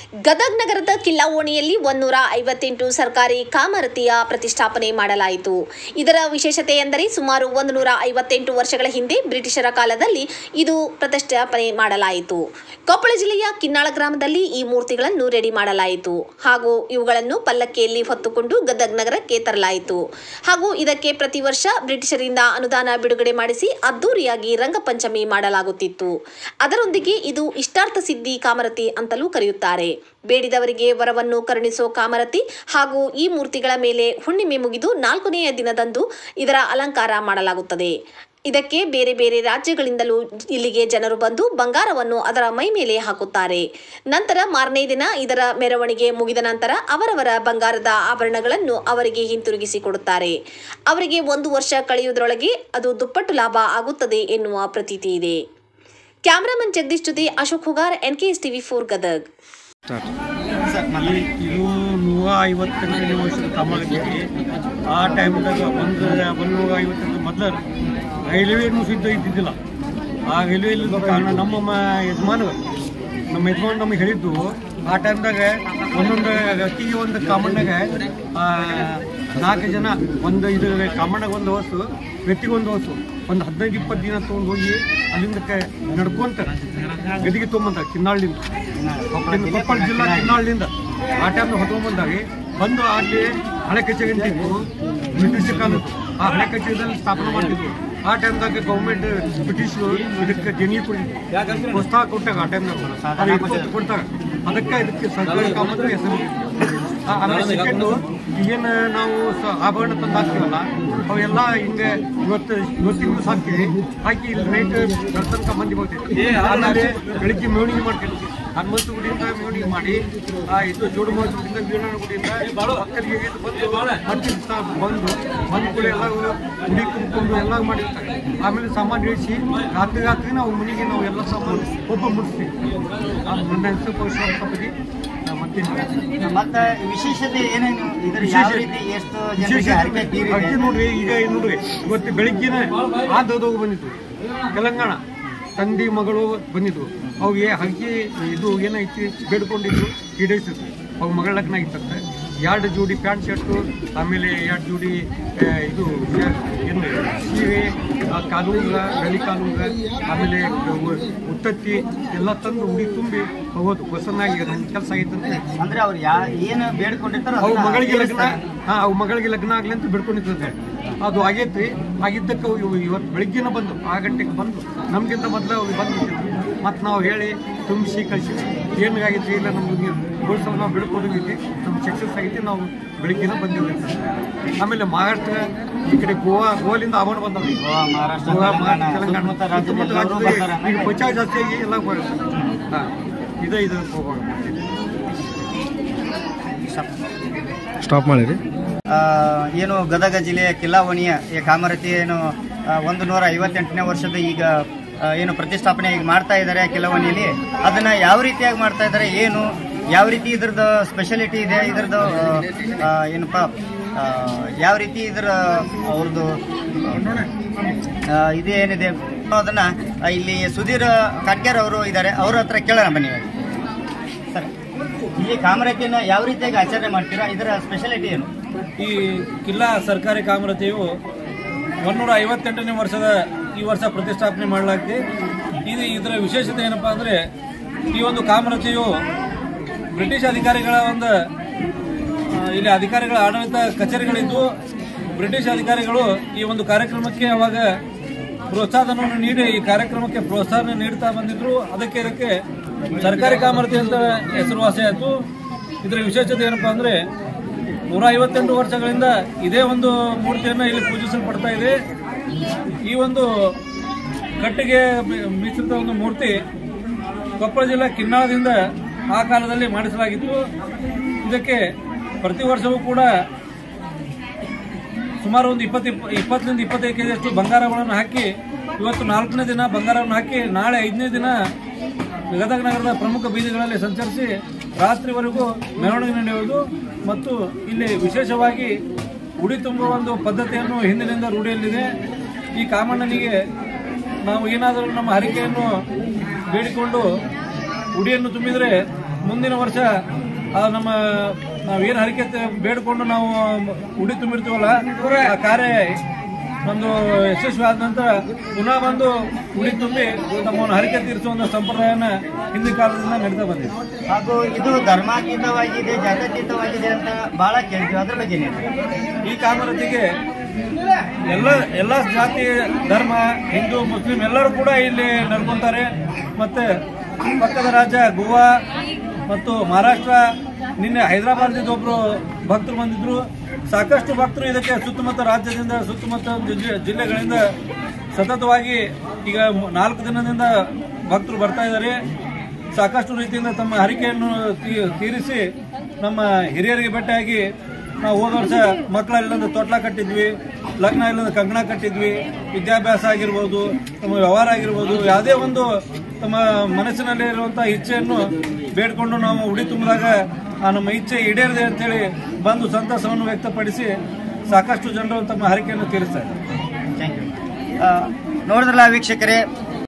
ಗದಗ ನಗರದ ಕಿಲ್ಲಾ ಓಣಿಯಲ್ಲಿ 158 ಸರ್ಕಾರಿ ಕಾಮರತಿಯ ಪ್ರತಿಷ್ಠಾಪನೆ ಮಾಡಲಾಯಿತು. ಇದರ ವಿಶೇಷತೆ ಎಂದರೆ ಸುಮಾರು 158 ವರ್ಷಗಳ ಹಿಂದೆ ಬ್ರಿಟಿಷರ ಕಾಲದಲ್ಲಿ ಇದು ಪ್ರತಿಷ್ಠಾಪನೆ ಮಾಡಲಾಯಿತು. ಕೊಪ್ಪಳ ಜಿಲ್ಲೆಯ ಕಿನ್ನಾಳ ಗ್ರಾಮದಲ್ಲಿ ಈ ಮೂರ್ತಿಗಳನ್ನು ರೆಡಿ ಮಾಡಲಾಯಿತು ಹಾಗೂ ಇವುಗಳನ್ನು ಪಲ್ಲಕ್ಕಿಯಲ್ಲಿ ಹೊತ್ತುಕೊಂಡು ಗದಗ ನಗರಕ್ಕೆ ತರಲಾಯಿತು ಹಾಗೂ ಇದಕ್ಕೆ ಪ್ರತಿ ವರ್ಷ ಬ್ರಿಟಿಷರಿಂದ ಅನುದಾನ ಬಿಡುಗಡೆ ಮಾಡಿಸಿ ಅದ್ದೂರಿಯಾಗಿ ರಂಗಪಂಚಮಿ ಮಾಡಲಾಗುತ್ತಿತ್ತು. ಅದರೊಂದಿಗೆ ಇದು ಇಷ್ಟಾರ್ಥ ಸಿದ್ಧಿ ಕಾಮರತಿ ಅಂತಲೂ ಕರೆಯುತ್ತಾರೆ. ಬೇಡಿದವರಿಗೆ ವರವನ್ನು ಕರುಣಿಸೋ ಕಾಮರತಿ ಹಾಗೂ ಈ ಮೂರ್ತಿಗಳ ಮೇಲೆ ಹುಣ್ಣಿಮೆ ಮುಗಿದು 4ನೆಯ ದಿನದಂದು ಇದರ ಅಲಂಕಾರ ಮಾಡಲಾಗುತ್ತದೆ. ಇದಕ್ಕೆ ಬೇರೆ ಬೇರೆ ರಾಜ್ಯಗಳಿಂದಲೂ ಇಲ್ಲಿಗೆ ಜನರು ಬಂದು ಬಂಗಾರವನ್ನು ಅದರ ಮೈ ಮೇಲೆ ಹಾಕುತ್ತಾರೆ. ನಂತರ ಮಾರನೇ ದಿನ ಇದರ ಮೆರವಣಿಗೆ ಮುಗಿದ ನಂತರ ಅವರವರ ಬಂಗಾರದ ಆಭರಣಗಳನ್ನು ಅವರಿಗೆ ಹಿಂತಿರುಗಿಸಿ ಕೊಡುತ್ತಾರೆ. ಅವರಿಗೆ 1 ವರ್ಷ ಕಳೆಯುವುದರೊಳಗೆ ಅದು ದುಪ್ಪಟ್ಟು ಲಾಭ ಆಗುತ್ತದೆ ಎನ್ನುವ ಪ್ರತೀತಿ ಇದೆ. ಕ್ಯಾಮರಾಮನ್ ಜಗದೀಶ್ ಜೊತೆ ಅಶೋಕ್ ಹುಗಾರ್, NKS TV4 ಗದಗ. ಇದು 158ನೇ ವರ್ಷದ ಕಾಮಗಾರಿ. ಆ ಟೈಮ್ದಾಗ 150 ಮೊದಲು ರೈಲ್ವೇನೂ ಸಿದ್ಧ ಇದ್ದಿದ್ದಿಲ್ಲ. ಆ ರೈಲ್ವೆ ಇಲ್ಲದ ಕಾರಣ ನಮ್ಮ ಯಜಮಾನ ನಮಗೆ ಹೇಳಿದ್ದು, ಆ ಟೈಮ್ದಾಗ ಒಂದೊಂದು ಅಕ್ಕಿಗೆ ಒಂದು ಕಾಮಣ್ಣಾಗ 4 ಜನ ಒಂದು ಇದು ಕಾಮಣ್ಣಾಗ ಒಂದು ಹೊಸು, ವ್ಯಕ್ತಿಗೊಂದು ಹೊಸು, ಒಂದು 15-20 ದಿನ ತೊಗೊಂಡು ಹೋಗಿ ಅಲ್ಲಿಂದ ನಡ್ಕೊಂತ ಗದಿಗೆ ತೊಗೊಂಬಂದಾಗ ಕಿನ್ನಾಳಿಂದ, ಕೊಪ್ಪಳ ಜಿಲ್ಲಾ ಕಿನ್ನಾಳಿಂದ ಆ ಟೈಮ್ನ ಹೊತ್ಕೊಂಡ್ಬಂದಾಗ ಬಂದು ಅಲ್ಲಿ ಹಳೆ ಕಚೇರಿ ಅಂತಿತ್ತು ಬ್ರಿಟಿಷ್ ಕಾಲದ್ದು. ಆ ಹಳೆ ಕಚೇರಿಯಲ್ಲಿ ಸ್ಥಾಪನೆ ಮಾಡ್ತಿದ್ರು. ಆ ಟೈಮ್ದಾಗ ಗೌರ್ಮೆಂಟ್ ಬ್ರಿಟಿಷರು ಇದಕ್ಕೆ ಜನಿ ಕೊಟ್ಟಿದ್ರು, ಪ್ರೋತ್ಸಾಹ ಕೊಟ್ಟಾಗ ಆ ಟೈಮ್ನಾಗ ಕೊಡ್ತಾಗ. ಅದಕ್ಕೆ ಇದಕ್ಕೆ ಸರ್ಕಾರಿ ಕಾಮಗಾರಿ ಹೆಸರು. ಆಮೇಲೆ ಸೆಕೆಂಡು ಏನು ನಾವು ಆಭರಣ ತಂದು ಹಾಕ್ತೀವಲ್ಲ ಅವೆಲ್ಲ ಹಿಂಗೆ ಇವತ್ತಿನ ಹಾಕಿ ಇಲ್ಲಿ ನೈಟ್ ದರ್ಶನಕ ಮಂದಿ ಬರ್ತೀವಿ. ಆಮೇಲೆ ಬೆಳಿಗ್ಗೆ ಮೆರವಣಿಗೆ ಮಾಡ್ತೀವಿ. ಹನುಮಂತ ಗುಡಿಯಿಂದ ಮೆರವಣಿಗೆ ಮಾಡಿ ಇದು ಜೋಡುಮೂಲ ಗುಡಿಯಿಂದ ವೀರಣ್ಣ ಗುಡಿಯಿಂದ ಮಕ್ಕಳಿಗೆ ಬಂದು ಕೂಡ ಎಲ್ಲ ಗುಡಿ ತುಂಬಿಕೊಂಡು ಎಲ್ಲ ಮಾಡಿರ್ತಾರೆ. ಆಮೇಲೆ ಸಾಮಾನು ಇಳಿಸಿ ರಾತ್ರಿ ನಾವು ಮನೆಗೆ ನಾವು ಎಲ್ಲ ಸಾಮಾನು ಒಬ್ಬ ಮುಡಿಸ್ತೀವಿ. ನನ್ನ ಹೆಸರು ಪೌಷ್ಠಿ. ಮತ್ತೆ ವಿಶೇಷತೆ ಏನೇನು ನೋಡ್ರಿ, ಈಗ ನೋಡ್ರಿ ಇವತ್ತು ಬೆಳಿಗ್ಗೆನೆ ಹೋಗಿ ಬಂದಿದ್ವು ತೆಲಂಗಾಣ ತಂದೆ ಮಗಳು ಬಂದಿದ್ವು. ಅವಿಗೆ ಹಕ್ಕಿ ಇದು ಏನೈತಿ ಬೇಡ್ಕೊಂಡಿದ್ರು ಈಡೇರಿಸಿದ್ರು. ಅವು ಮಗಳ ಲಗ್ನ ಆಗಿತ್ತಂತೆ. 2 ಜೋಡಿ ಪ್ಯಾಂಟ್ ಶರ್ಟು, ಆಮೇಲೆ 2 ಜೋಡಿ ಇದು ಏನು ಸೀರೆ, ಕಾಲುಂಗ, ಬೆಳಿ ಕಾಲುಂಗ, ಆಮೇಲೆ ಉತ್ತತ್ತಿ ಎಲ್ಲ ತಂದು ಉಡಿ ತುಂಬಿ ಹೋಗೋದು. ಹೊಸನಾಗಿ ನನ್ನ ಕೆಲಸ ಆಗೈತಂತೆ. ಅಂದ್ರೆ ಅವ್ರು ಏನು ಬೇಡ್ಕೊಂಡಿರ್ತಾರೋ ಅವು ಮಗಳಿಗೆ ಲಗ್ನ ಅವು ಮಗಳಿಗೆ ಲಗ್ನ ಆಗ್ಲಿ ಅಂತ ಬೇಡ್ಕೊಂಡಿರ್ತದೆ. ಅದು ಆಗೈತ್ರಿ. ಆಗಿದ್ದಕ್ಕೆ ಇವತ್ತು ಬೆಳಿಗ್ಗೆನ ಬಂದು 6 ಗಂಟೆಗೆ ಬಂದು ನಮಗಿಂತ ಮೊದಲು ಅವ್ರು ಬಂದು ಮತ್ತು ನಾವು ಹೇಳಿ ತುಂಬಿಸಿ ಕಳಿಸಿ ಏನಾಗೈತಿ ಇಲ್ಲ ನಮ್ಗೆ ಗೋಲ್ಸವ ನಾವು ಬೆಳ್ಕೊಡೋದೈತಿ, ನಮ್ಗೆ ಸಕ್ಸಸ್ ಆಗೈತಿ, ನಾವು ಬೆಳಿಗ್ಗೆನ ಬಂದಿದ್ದೀವಿ. ಆಮೇಲೆ ಮಹಾರಾಷ್ಟ್ರ ಈ ಕಡೆ ಗೋವಾಲಿಂದ ಆಭರಣ ಬಂದವು. ತೆಲಂಗಾಣ ಈಗ ಪಚಾವ ಜಾಸ್ತಿ ಆಗಿ ಎಲ್ಲ ಇದು ಹೋಗೋಣ. ಸ್ಟಾಪ್ ಮಾಡಿರಿ. ಏನು ಗದಗ ಜಿಲ್ಲೆಯ ಕಿಲ್ಲಾ ಓಣಿಯ ಕಾಮರತಿ ಏನು 158ನೇ ವರ್ಷದ ಈಗ ಏನು ಪ್ರತಿಷ್ಠಾಪನೆ ಈಗ ಮಾಡ್ತಾ ಇದ್ದಾರೆ ಕಿಲ್ಲಾ ಓಣಿಯಲ್ಲಿ, ಅದನ್ನ ಯಾವ ರೀತಿಯಾಗಿ ಮಾಡ್ತಾ ಇದ್ದಾರೆ, ಏನು ಯಾವ ರೀತಿ ಇದ್ರದ್ದು ಸ್ಪೆಷಾಲಿಟಿ ಇದೆ, ಇದ್ರದ್ದು ಏನಪ್ಪ ಯಾವ ರೀತಿ ಇದರ ಅವ್ರದ್ದು ಇದೇನಿದೆ ಅದನ್ನ ಇಲ್ಲಿ ಸುಧೀರ್ ಕಾಟ್ಯಾರ್ ಅವರು ಇದ್ದಾರೆ, ಅವ್ರ ಹತ್ರ ಕೇಳೋಣ ಬನ್ನಿ ಸರ್. ಇಲ್ಲಿ ಕಾಮರತಿಯನ್ನು ಯಾವ ರೀತಿಯಾಗಿ ಆಚರಣೆ ಮಾಡ್ತೀರಾ, ಇದರ ಸ್ಪೆಷಾಲಿಟಿ ಏನು? ಈ ಕಿಲ್ಲಾ ಸರ್ಕಾರಿ ಕಾಮರತಿಯು 158ನೇ ವರ್ಷದ ಈ ವರ್ಷ ಪ್ರತಿಷ್ಠಾಪನೆ ಮಾಡಲಾಗಿದೆ. ಇದರ ವಿಶೇಷತೆ ಏನಪ್ಪಾ ಅಂದರೆ, ಈ ಒಂದು ಕಾಮರತಿಯು ಬ್ರಿಟಿಷ್ ಅಧಿಕಾರಿಗಳ ಇಲ್ಲಿ ಅಧಿಕಾರಿಗಳ ಆಡಳಿತ ಕಚೇರಿಗಳಿದ್ದು, ಬ್ರಿಟಿಷ್ ಅಧಿಕಾರಿಗಳು ಈ ಒಂದು ಕಾರ್ಯಕ್ರಮಕ್ಕೆ ಅವಾಗ ಪ್ರೋತ್ಸಾಹವನ್ನು ನೀಡಿ ಈ ಕಾರ್ಯಕ್ರಮಕ್ಕೆ ಪ್ರೋತ್ಸಾಹ ನೀಡ್ತಾ ಬಂದಿದ್ರು. ಇದಕ್ಕೆ ಸರ್ಕಾರಿ ಕಾಮರತಿ ಅಂತ ಹೆಸರುವಾಸಿ ಆಯಿತು. ಇದರ ವಿಶೇಷತೆ ಏನಪ್ಪಾ ಅಂದರೆ, 158 ವರ್ಷಗಳಿಂದ ಇದೇ ಒಂದು ಮೂರ್ತಿಯನ್ನು ಇಲ್ಲಿ ಪೂಜಿಸಲ್ಪಡ್ತಾ ಇದೆ. ಈ ಒಂದು ಕಟ್ಟಿಗೆ ಮಿಶ್ರಿತ ಒಂದು ಮೂರ್ತಿ ಕೊಪ್ಪಳ ಜಿಲ್ಲಾ ಕಿನ್ನಾಳದಿಂದ ಆ ಕಾಲದಲ್ಲಿ ಮಾಡಿಸಲಾಗಿತ್ತು. ಇದಕ್ಕೆ ಪ್ರತಿ ವರ್ಷವೂ ಕೂಡ ಸುಮಾರು ಒಂದು 20ರಿಂದ 25 ಕೆಜಿಯಷ್ಟು ಬಂಗಾರಗಳನ್ನು ಹಾಕಿ, ಇವತ್ತು 4ನೇ ದಿನ ಬಂಗಾರವನ್ನು ಹಾಕಿ, ನಾಳೆ 5ನೇ ದಿನ ಗದಗ ನಗರದ ಪ್ರಮುಖ ಬೀದಿಗಳಲ್ಲಿ ಸಂಚರಿಸಿ ರಾತ್ರಿವರೆಗೂ ಮೆರವಣಿಗೆ ನಡೆಯುವುದು. ಮತ್ತು ಇಲ್ಲಿ ವಿಶೇಷವಾಗಿ ಉಡಿ ತುಂಬುವ ಒಂದು ಪದ್ಧತಿಯನ್ನು ಹಿಂದಿನಿಂದ ರೂಢಿಯಲ್ಲಿದೆ. ಈ ಕಾಮಣ್ಣನಿಗೆ ನಾವು ಏನಾದರೂ ನಮ್ಮ ಹರಿಕೆಯನ್ನು ಬೇಡಿಕೊಂಡು ಉಡಿಯನ್ನು ತುಂಬಿದರೆ ಮುಂದಿನ ವರ್ಷ ನಮ್ಮ ನಾವೇನು ಹರಕೆ ಬೇಡಿಕೊಂಡು ನಾವು ಉಡಿ ತುಂಬಿರ್ತೀವಲ್ಲ ಆ ಕಾರ್ಯ ಒಂದು ಯಶಸ್ವಿ ಆದ ನಂತರ ಪುನಃ ಬಂದು ಉಡಿ ತುಂಬಿ ನಮ್ಮನ್ನು ಹರಕೆ ತೀರಿಸುವಂತ ಸಂಪ್ರದಾಯನ ಹಿಂದಿನ ಕಾಲದಿಂದ ನಡೀತಾ ಬಂದಿದೆ. ಹಾಗೂ ಇದು ಧರ್ಮಾತೀತವಾಗಿದೆ, ಜಾತ್ಯತೀತವಾಗಿದೆ ಅಂತ ಬಹಳ ಕೇಳ್ತೀವಿ, ಅದ್ರ ಬಗ್ಗೆ ಈ ಕಾಮರತಿಗೆ ಎಲ್ಲ ಜಾತಿ ಧರ್ಮ ಹಿಂದೂ ಮುಸ್ಲಿಂ ಎಲ್ಲರೂ ಕೂಡ ಇಲ್ಲಿ ನಡ್ಕೊಂತಾರೆ. ಮತ್ತೆ ಪಕ್ಕದ ರಾಜ್ಯ ಗೋವಾ ಮತ್ತು ಮಹಾರಾಷ್ಟ್ರ, ನಿನ್ನೆ ಹೈದರಾಬಾದ್ದಿಂದ ಒಬ್ರು ಭಕ್ತರು ಬಂದಿದ್ರು. ಸಾಕಷ್ಟು ಭಕ್ತರು ಇದಕ್ಕೆ ಸುತ್ತಮುತ್ತ ರಾಜ್ಯದಿಂದ ಸುತ್ತಮುತ್ತ ಜಿಲ್ಲೆಗಳಿಂದ ಸತತವಾಗಿ ಈಗ 4 ದಿನದಿಂದ ಭಕ್ತರು ಬರ್ತಾ ಇದ್ದಾರೆ. ಸಾಕಷ್ಟು ರೀತಿಯಿಂದ ತಮ್ಮ ಹರಕೆಯನ್ನು ತೀರಿಸಿ ನಮ್ಮ ಹಿರಿಯರಿಗೆ ಭೇಟಿಯಾಗಿ ನಾವು ಹೋದ ವರ್ಷ ಮಕ್ಕಳ ಇಲ್ಲೊಂದು ತೊಟ್ಲ ಕಟ್ಟಿದ್ವಿ, ಲಗ್ನ ಇಲ್ಲೊಂದು ಕಂಕಣ ಕಟ್ಟಿದ್ವಿ. ವಿದ್ಯಾಭ್ಯಾಸ ಆಗಿರ್ಬೋದು, ತಮ್ಮ ವ್ಯವಹಾರ ಆಗಿರ್ಬೋದು, ಯಾವುದೇ ಒಂದು ತಮ್ಮ ಮನಸ್ಸಿನಲ್ಲಿ ಇರುವಂತಹ ಇಚ್ಛೆಯನ್ನು ಬೇಡ್ಕೊಂಡು ನಾವು ಉಡಿ ತುಂಬಿದಾಗ ಆ ನಮ್ಮ ಇಚ್ಛೆ ಈಡೇರಿದೆ ಅಂತೇಳಿ ಬಂದು ಸಂತಸವನ್ನು ವ್ಯಕ್ತಪಡಿಸಿ ಸಾಕಷ್ಟು ಜನರು ತಮ್ಮ ಹರಕೆಯನ್ನು ತೀರಿಸ್ತಾರೆ. Thank you. ನೋಡಿದ್ರಲ್ಲ ವೀಕ್ಷಕರೇ,